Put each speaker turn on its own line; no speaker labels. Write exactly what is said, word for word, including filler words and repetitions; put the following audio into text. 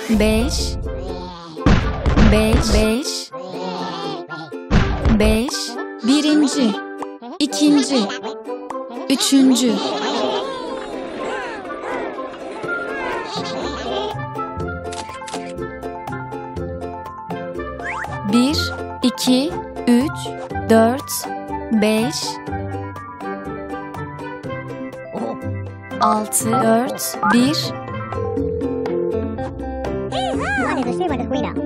beş, beş, beş, beş, birinci, ikinci, üçüncü, bir, iki, üç, dört, beş, altı, dört, bir.
¿Cuál es el tema de juego?